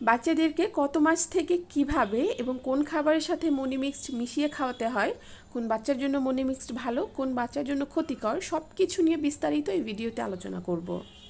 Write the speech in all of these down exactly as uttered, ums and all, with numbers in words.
বাচ্চাদেরকে কত মাস থেকে কিভাবে এবং কোন খাবারের সাথে মনি মিক্সড মিশিয়ে খাওয়াতে হয়, কোন বাচ্চার জন্য মনি মিক্সড ভালো, কোন বাচ্চার জন্য ক্ষতিকর, সব কিছু নিয়ে বিস্তারিত এই ভিডিওতে আলোচনা করব।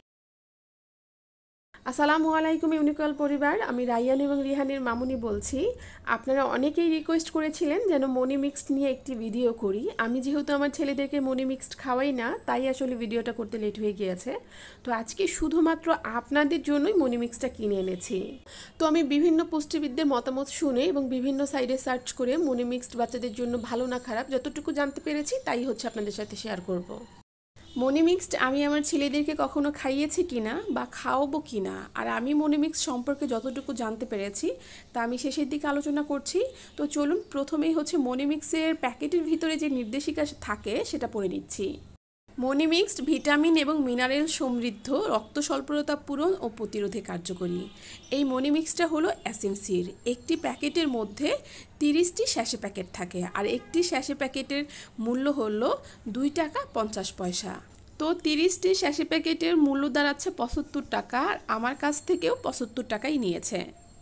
আসসালামু আলাইকুম ইউনিকল পরিবার, আমি রাইয়ান এবং রিহানের মামুনি বলছি। আপনারা অনেকেই রিকোয়েস্ট করেছিলেন যেন মনি মিক্সড নিয়ে একটি ভিডিও করি। আমি যেহেতু আমার ছেলেদেরকে মনি মিক্সড খাওয়াই না, তাই আসলে ভিডিওটা করতে লেট হয়ে গিয়েছে। তো আজকে শুধুমাত্র আপনাদের জন্যই মনি মিক্সডটা কিনে এনেছি। তো আমি বিভিন্ন পুষ্টিবিদদের মতামত শুনে এবং বিভিন্ন সাইডে সার্চ করে মনি মিক্সড বাচ্চাদের জন্য ভালো না খারাপ যতটুকু জানতে পেরেছি তাই হচ্ছে আপনাদের সাথে শেয়ার করব। মনি মিক্সড আমি আমার ছেলেদেরকে কখনো খাইয়েছি কিনা বা খাওয়াবো কিনা, আর আমি মনি মিক্সড সম্পর্কে যতটুকু জানতে পেরেছি তা আমি শেষের দিকে আলোচনা করছি। তো চলুন প্রথমেই হচ্ছে মনি মিক্সের প্যাকেটের ভিতরে যে নির্দেশিকা থাকে সেটা পড়ে নিচ্ছি। মনি মিক্সড ভিটামিন এবং মিনারেল সমৃদ্ধ, রক্ত স্বল্পতা পূরণ ও প্রতিরোধে কার্যকরী। এই মনি মিক্সটা হলো এসএমসির। একটি প্যাকেটের মধ্যে তিরিশটি স্যাশে প্যাকেট থাকে, আর একটি স্যাশে প্যাকেটের মূল্য হলো দুই টাকা পঞ্চাশ পয়সা। তো তিরিশটি স্যাশে প্যাকেটের মূল্য দাঁড়াচ্ছে পঁচাত্তর টাকা, আর আমার কাছ থেকেও পঁচাত্তর টাকাই নিয়েছে।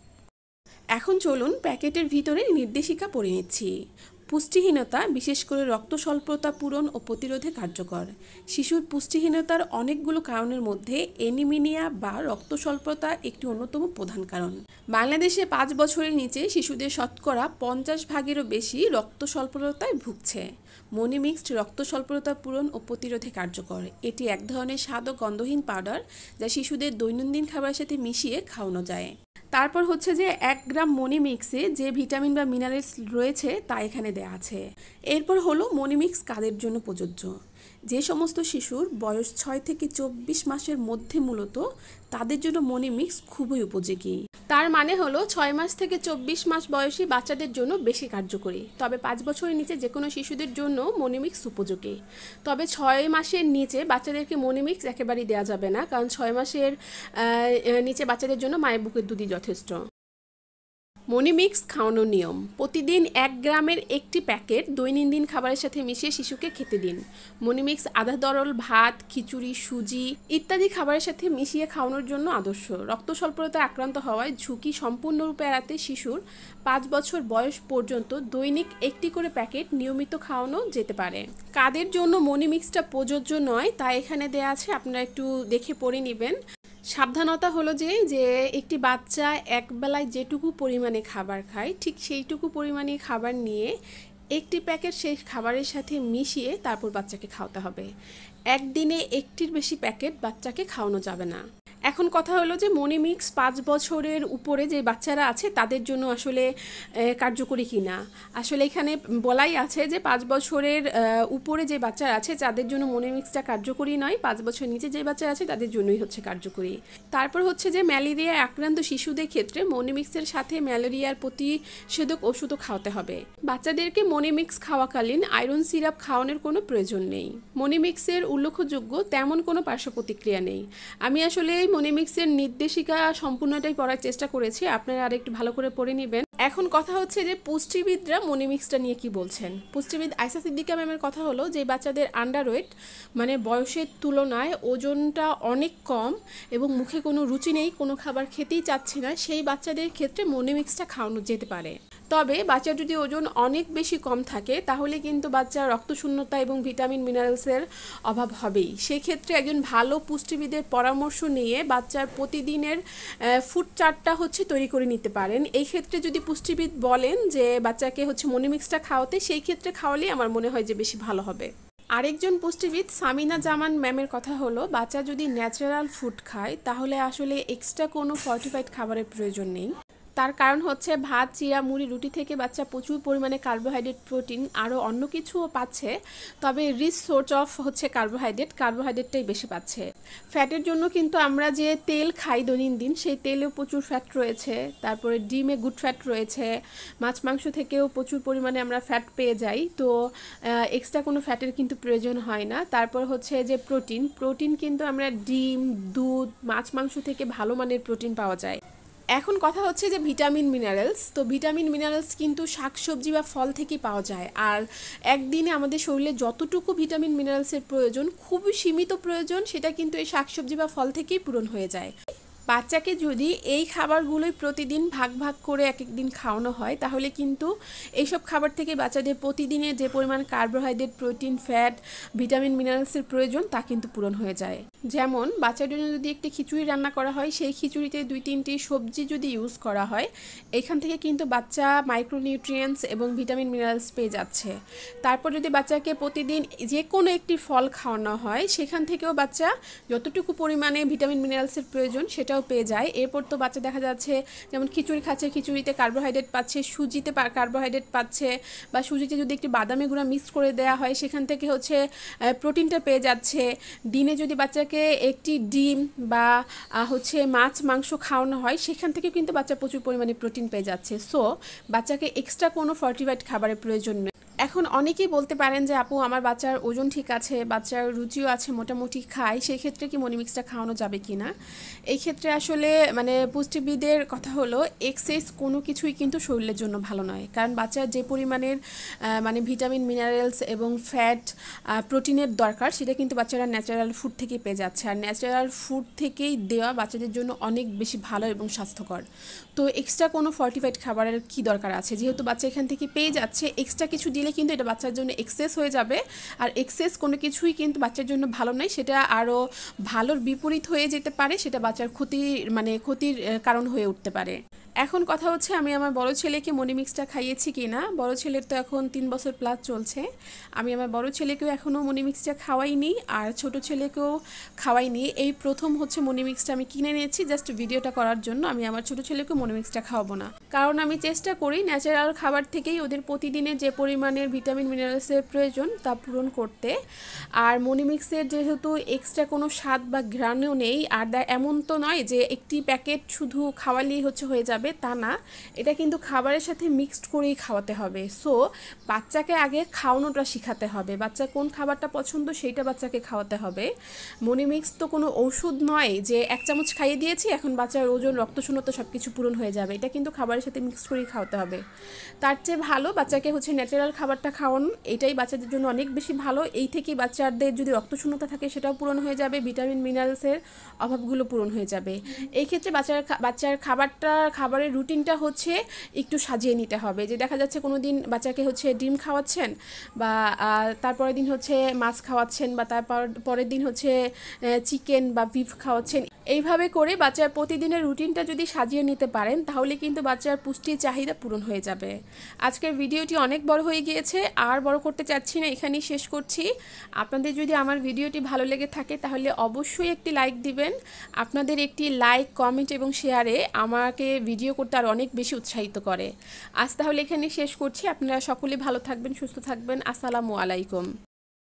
এখন চলুন প্যাকেটের ভিতরে নির্দেশিকা পড়ে নিচ্ছি। পুষ্টিহীনতা, বিশেষ করে রক্ত স্বল্পতা পূরণ ও প্রতিরোধে কার্যকর। শিশুর পুষ্টিহীনতার অনেকগুলো কারণের মধ্যে অ্যানিমিয়া বা রক্ত স্বল্পতা একটি অন্যতম প্রধান কারণ। বাংলাদেশে পাঁচ বছরের নিচে শিশুদের শতকরা পঞ্চাশ ভাগেরও বেশি রক্ত স্বল্পতায় ভুগছে। মনি মিক্সড রক্ত স্বল্পতা পূরণ ও প্রতিরোধে কার্যকর। এটি এক ধরনের স্বাদ ও গন্ধহীন পাউডার যা শিশুদের দৈনন্দিন খাবারের সাথে মিশিয়ে খাওয়ানো যায়। তারপর হচ্ছে যে এক গ্রাম মনি মিক্সে যে ভিটামিন বা মিনারেলস রয়েছে তা এখানে দেওয়া আছে। এরপর হলো মনি মিক্স কাদের জন্য প্রযোজ্য। যে সমস্ত শিশুর বয়স ছয় থেকে চব্বিশ মাসের মধ্যে, মূলত তাদের জন্য মনি মিক্স খুবই উপযোগী। তার মানে হলো ছয় মাস থেকে চব্বিশ মাস বয়সী বাচ্চাদের জন্য বেশি কার্যকরী। তবে পাঁচ বছরের নিচে যে কোনো শিশুদের জন্য মনি মিক্স উপযোগী। তবে ছয় মাসের নিচে বাচ্চাদেরকে মনি মিক্স একেবারেই দেওয়া যাবে না, কারণ ছয় মাসের নিচে বাচ্চাদের জন্য মায়ের বুকের দুধই যথেষ্ট। মনি মিক্স খাওয়ানোর নিয়ম: প্রতিদিন এক গ্রামের একটি প্যাকেট দৈনন্দিন খাবারের সাথে মিশিয়ে শিশুকে খেতে দিন। মনি মিক্স আধা তরল ভাত, খিচুড়ি, সুজি ইত্যাদি খাবারের সাথে মিশিয়ে খাওয়ানোর জন্য আদর্শ। রক্ত স্বল্পতায় আক্রান্ত হওয়ায় ঝুঁকি সম্পূর্ণরূপে এড়াতে শিশুর পাঁচ বছর বয়স পর্যন্ত দৈনিক একটি করে প্যাকেট নিয়মিত খাওয়ানো যেতে পারে। কাদের জন্য মনি মিক্সটা প্রযোজ্য নয় তা এখানে দেয়া আছে, আপনারা একটু দেখে পড়ে নেবেন। সাবধানতা হলো যে যে একটি বাচ্চা একবেলায় যেটুকু পরিমাণে খাবার খায় ঠিক সেইটুকু পরিমাণে খাবার নিয়ে একটি প্যাকেট সেই খাবারের সাথে মিশিয়ে তারপর বাচ্চাকে খাওয়াতে হবে। একদিনে একটির বেশি প্যাকেট বাচ্চাকে খাওয়ানো যাবে না। এখন কথা হলো যে মনি মিক্স পাঁচ বছরের উপরে যে বাচ্চারা আছে তাদের জন্য আসলে কার্যকরী কি না। আসলে এখানে বলাই আছে যে পাঁচ বছরের উপরে যে বাচ্চারা আছে তাদের জন্য মনি মিক্সটা কার্যকরী নয়, পাঁচ বছর নিচে যে বাচ্চা আছে তাদের জন্যই হচ্ছে কার্যকরী। তারপর হচ্ছে যে ম্যালেরিয়ায় আক্রান্ত শিশুদের ক্ষেত্রে মনি মিক্সের সাথে ম্যালেরিয়ার প্রতিষেধক ওষুধও খাওয়াতে হবে। বাচ্চাদেরকে মনি মিক্স খাওয়াকালীন আয়রন সিরাপ খাওয়ানোর কোনো প্রয়োজন নেই। মনি মিক্সের উল্লেখযোগ্য তেমন কোনো পার্শ্ব প্রতিক্রিয়া নেই। আমি আসলে মনি মিক্সের নির্দেশিকা সম্পূর্ণটাই পড়ার চেষ্টা করেছি, আপনারা আরেকটু ভালো করে পড়ে নেবেন। এখন কথা হচ্ছে যে পুষ্টিবিদরা মনি মিক্সটা নিয়ে কি বলছেন। পুষ্টিবিদ আয়সা সিদ্দিকা ম্যামের কথা হলো যে বাচ্চাদের আন্ডারওয়েট মানে বয়সের তুলনায় ওজনটা অনেক কম এবং মুখে কোনো রুচি নেই, কোনো খাবার খেতেই চাচ্ছে না, সেই বাচ্চাদের ক্ষেত্রে মনি মিক্সটা খাওয়ানো যেতে পারে। তবে বাচ্চার যদি ওজন অনেক বেশি কম থাকে তাহলে কিন্তু বাচ্চার রক্তশূন্যতা এবং ভিটামিন মিনারেলসের অভাব হবেই। সেক্ষেত্রে একজন ভালো পুষ্টিবিদের পরামর্শ নিয়ে বাচ্চার প্রতিদিনের ফুড চার্টটা হচ্ছে তৈরি করে নিতে পারেন। এই ক্ষেত্রে যদি পুষ্টিবিদ বলেন যে বাচ্চাকে হচ্ছে মনি মিক্সটা খাওয়াতে, সেই ক্ষেত্রে খাওয়ালে আমার মনে হয় যে বেশি ভালো হবে। আরেকজন পুষ্টিবিদ সামিনা জামান ম্যামের কথা হলো বাচ্চা যদি ন্যাচারাল ফুড খায় তাহলে আসলে এক্সট্রা কোনো ফর্টিফাইড খাবারের প্রয়োজন নেই। তার কারণ হচ্ছে ভাত, চিরা, মুড়ি, রুটি থেকে বাচ্চা প্রচুর পরিমাণে কার্বোহাইড্রেট, প্রোটিন আরও অন্য কিছুও পাচ্ছে, তবে রিচ সোর্স অফ হচ্ছে কার্বোহাইড্রেট কার্বোহাইড্রেটটাই বেশি পাচ্ছে। ফ্যাটের জন্য কিন্তু আমরা যে তেল খাই দৈনন্দিন সেই তেলেও প্রচুর ফ্যাট রয়েছে, তারপরে ডিমে গুড ফ্যাট রয়েছে, মাছ মাংস থেকেও প্রচুর পরিমাণে আমরা ফ্যাট পেয়ে যাই, তো এক্সট্রা কোনো ফ্যাটের কিন্তু প্রয়োজন হয় না। তারপর হচ্ছে যে প্রোটিন প্রোটিন কিন্তু আমরা ডিম, দুধ, মাছ মাংস থেকে ভালো মানের প্রোটিন পাওয়া যায়। এখন কথা হচ্ছে যে ভিটামিন মিনারেলস, তো ভিটামিন মিনারেলস কিন্তু শাকসবজি বা ফল থেকেই পাওয়া যায়। আর একদিনে আমাদের শরীরে যতটুকু ভিটামিন মিনারেলসের প্রয়োজন, খুবই সীমিত প্রয়োজন, সেটা কিন্তু এই শাকসবজি বা ফল থেকেই পূরণ হয়ে যায়। বাচ্চাকে যদি এই খাবারগুলোই প্রতিদিন ভাগ ভাগ করে এক এক দিন খাওয়ানো হয় তাহলে কিন্তু এইসব খাবার থেকে বাচ্চাদের প্রতিদিনে যে পরিমাণ কার্বোহাইড্রেট, প্রোটিন, ফ্যাট, ভিটামিন, মিনারেলসের প্রয়োজন তা কিন্তু পূরণ হয়ে যায়। যেমন বাচ্চার জন্য যদি একটি খিচুড়ি রান্না করা হয়, সেই খিচুড়িতে দুই তিনটি সবজি যদি ইউজ করা হয়, এখান থেকে কিন্তু বাচ্চা মাইক্রোনিউট্রিয়েন্টস এবং ভিটামিন, মিনারেলস পেয়ে যাচ্ছে। তারপর যদি বাচ্চাকে প্রতিদিন যে কোনো একটি ফল খাওয়ানো হয়, সেখান থেকেও বাচ্চা যতটুকু পরিমাণে ভিটামিন, মিনারেলসের প্রয়োজন সেটাও পেয়ে যায়। এরপর তো বাচ্চা দেখা যাচ্ছে যেমন খিচুড়ি খাচ্ছে, খিচুড়িতে কার্বোহাইড্রেট পাচ্ছে, সুজিতে কার্বোহাইড্রেট পাচ্ছে, বা সুজিতে যদি একটি বাদামি গুঁড়া মিক্স করে দেওয়া হয় সেখান থেকে হচ্ছে প্রোটিনটা পেয়ে যাচ্ছে। দিনে যদি বাচ্চাকে একটি ডিম বা হচ্ছে মাছ, মাংস খাওয়ানো হয় সেখান থেকে কিন্তু বাচ্চা প্রচুর পরিমাণে প্রোটিন পেয়ে যাচ্ছে। সো বাচ্চাকে এক্সট্রা কোনো ফর্টিফাইড খাবারের প্রয়োজন নেই। এখন অনেকেই বলতে পারেন যে আপু আমার বাচ্চার ওজন ঠিক আছে, বাচ্চার রুচিও আছে, মোটামুটি খায়, সেই ক্ষেত্রে কি মনিমিক্সটা খাওয়ানো যাবে কি না? এই ক্ষেত্রে আসলে মানে পুষ্টিবিদের কথা হলো এক্সেস কোনো কিছুই কিন্তু শরীরের জন্য ভালো নয়। কারণ বাচ্চার যে পরিমাণের মানে ভিটামিন, মিনারেলস এবং ফ্যাট, প্রোটিনের দরকার সেটা কিন্তু বাচ্চারা ন্যাচারাল ফুড থেকেই পেয়ে যাচ্ছে। আর ন্যাচারাল ফুড থেকেই দেওয়া বাচ্চাদের জন্য অনেক বেশি ভালো এবং স্বাস্থ্যকর। তো এক্সট্রা কোনো ফর্টিফাইড খাবারের কি দরকার আছে? যেহেতু বাচ্চা এখান থেকে পেয়ে যাচ্ছে, এক্সট্রা কিছু দিলে কিন্তু এটা বাচ্চার জন্য এক্সেস হয়ে যাবে। আর এক্সেস কোনো কিছুই কিন্তু বাচ্চার জন্য ভালো নয়, সেটা আরও ভালোর বিপরীত হয়ে যেতে পারে, সেটা বাচ্চার ক্ষতি মানে ক্ষতির কারণ হয়ে উঠতে পারে। এখন কথা হচ্ছে আমি আমার বড় ছেলেকে মনিমিক্সটা খাইয়েছি কি না। বড় ছেলের তো এখন তিন বছর প্লাস চলছে। আমি আমার বড় ছেলেকেও এখনও মনিমিক্সটা খাওয়াইনি, আর ছোট ছেলেকেও খাওয়াইনি। এই প্রথম হচ্ছে মনিমিক্সটা আমি কিনে নিয়েছি জাস্ট ভিডিওটা করার জন্য। আমি আমার ছোট ছেলেকেও মনিমিক্সটা খাওয়াবো না, কারণ আমি চেষ্টা করি ন্যাচারাল খাবার থেকেই ওদের প্রতিদিনে যে পরিমাণের ভিটামিন, মিনারেলসের প্রয়োজন তা পূরণ করতে। আর মনিমিক্সের যেহেতু এক্সট্রা কোনো স্বাদ বা ঘ্রাণও নেই, আর এমন তো নয় যে একটি প্যাকেট শুধু খাওয়ালেই হচ্ছে হয়ে যাবে, তা না, এটা কিন্তু খাবারের সাথে মিক্সড করেই খাওয়াতে হবে। সো বাচ্চাকে আগে খাওয়ানোটা শেখাতে হবে, বাচ্চা কোন খাবারটা পছন্দ সেইটা বাচ্চাকে খাওয়াতে হবে। মনিমিক্স তো কোনো ওষুধ নয় যে এক চামচ খাইয়ে দিয়েছি এখন বাচ্চার ওজন, রক্তশূন্যতা সব কিছু পূরণ হয়ে যাবে। এটা কিন্তু খাবারের সাথে মিক্স করেই খাওয়াতে হবে। তার চেয়ে ভালো বাচ্চাকে হচ্ছে ন্যাচারাল খাবারটা খাওয়ানো, এটাই বাচ্চাদের জন্য অনেক বেশি ভালো। এই থেকেই বাচ্চাদের যদি রক্তশূন্যতা থাকে সেটাও পূরণ হয়ে যাবে, ভিটামিন, মিনারেলসের অভাবগুলো পূরণ হয়ে যাবে। এই ক্ষেত্রে বাচ্চার বাচ্চার খাবারটা খাবারের রুটিনটা হচ্ছে একটু সাজিয়ে নিতে হবে। যে দেখা যাচ্ছে কোনো দিন বাচ্চাকে হচ্ছে ডিম খাওয়াচ্ছেন, বা তারপরের দিন হচ্ছে মাছ খাওয়াচ্ছেন, বা তারপর পরের দিন হচ্ছে চিকেন বা বিফ খাওয়াচ্ছেন। এইভাবে করে বাচ্চার প্রতিদিনের রুটিনটা যদি সাজিয়ে নিতে পারেন তাহলে কিন্তু বাচ্চার পুষ্টির চাহিদা পূরণ হয়ে যাবে। আজকের ভিডিওটি অনেক বড় হয়ে গিয়েছে, আর বড় করতে চাচ্ছি না, এখানেই শেষ করছি। আপনাদের যদি আমার ভিডিওটি ভালো লেগে থাকে তাহলে অবশ্যই একটি লাইক দিবেন। আপনাদের একটি লাইক, কমেন্ট এবং শেয়ারে আমাকে ভিডিও করতে আর অনেক বেশি উৎসাহিত করে। আজ তাহলে এখানেই শেষ করছি। আপনারা সকলে ভালো থাকবেন, সুস্থ থাকবেন। আসসালামু আলাইকুম।